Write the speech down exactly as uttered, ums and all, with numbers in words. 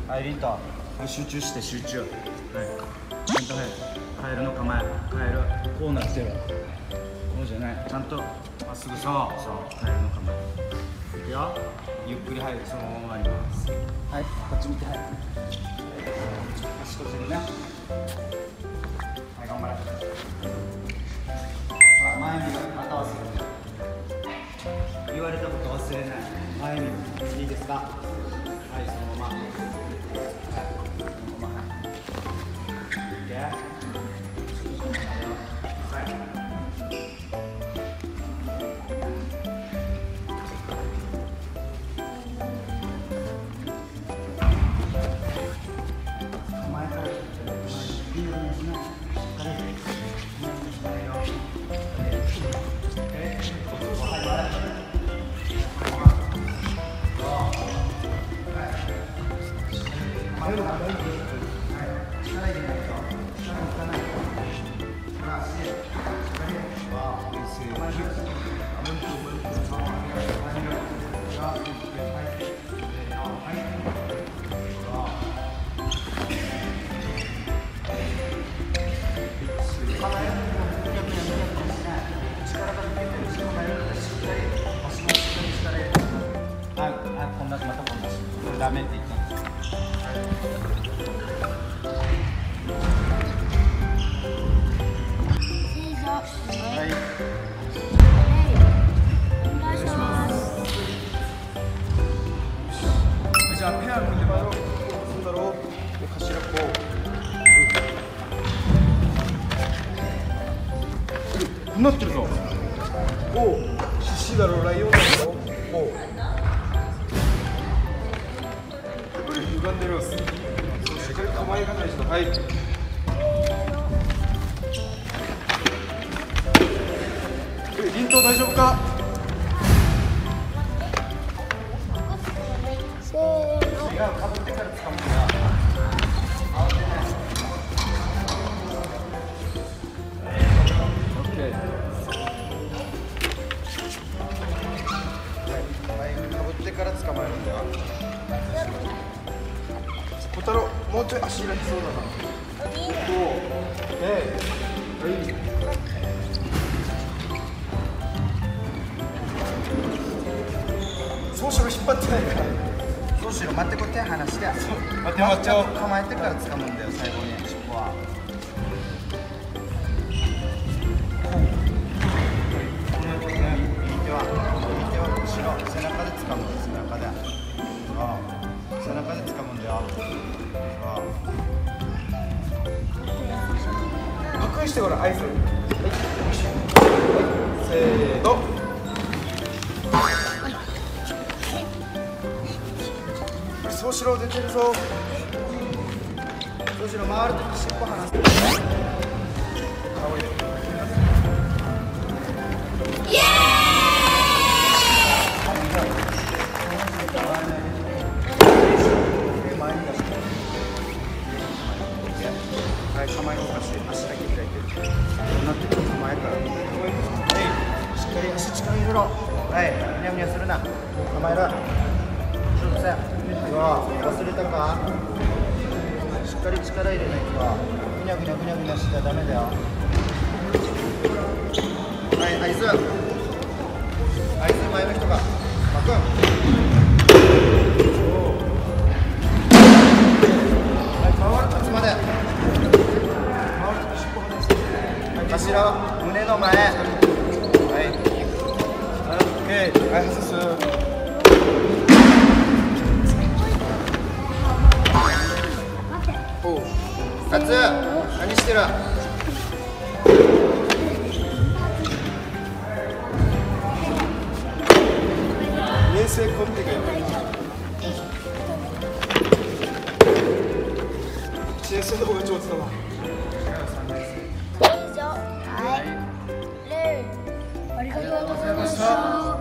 はい、リント。集中して集中。はい。ちゃんとはい。カエルの構え。カエル。こうなってる。こうじゃない。ちゃんとまっすぐ。そう。そう。カエルの構え。いくよ。ゆっくり入る。そのまま終わります。はい。こっち見て。はい。足閉じるね。はい、頑張れ。前見る。また忘れる。言われたこと忘れない。前見る。いいですか。はい、そのまま。はい、そのまま。はい。いけ。はい。前から。いいよね。しない。しっかり。しっかりよ。こんなまたこんなしダメって言ったんですよ。はい。お願いします。じゃあペア組んでもらおう。そうだろう。で頭こう。こうなってるぞ。おう。獅子だろ、ライオンだろ。おう。歪んでる。しっかり構えがない人。はい。リント大丈夫か。せーの。違う、かぶってから掴むんだ。慌てない。オッケー。はい、かぶってから捕まえるんだよ。小太郎、もうちょい足開きそうだな。おお。ええ。はい。そうしろ、引っ張ってないから。そうしろ、待って、こう手離して。待って待って。構えてから掴むんだよ、最後に尻尾は。右手は、右手は後ろ、背中で掴むんです、背中で。背中で掴むんだよ。隠してごらん、合図。はい、せーの。そうしろ、出てるぞ。そうしろ、回るとき尻尾離す。イエーイ。はい、構えをかし、足だけ開いて。こうなってる構えから。はい、しっかり足力入れろ。はい、むにゃむにゃするな。構えろ。ちょっとさ、忘れたか。しっかり力入れないとぐにゃぐにゃぐにゃぐにゃしちゃダメだよ。はい、合図合図、前の人が巻く。はい、回るとつまで回ると尻尾離して。頭は胸の前。はい、オッケー。はい、外す。カツ、何してる。冷静コンテがやばい。先生の方が上手だわ。 以上、はい、レイ、ありがとうございました。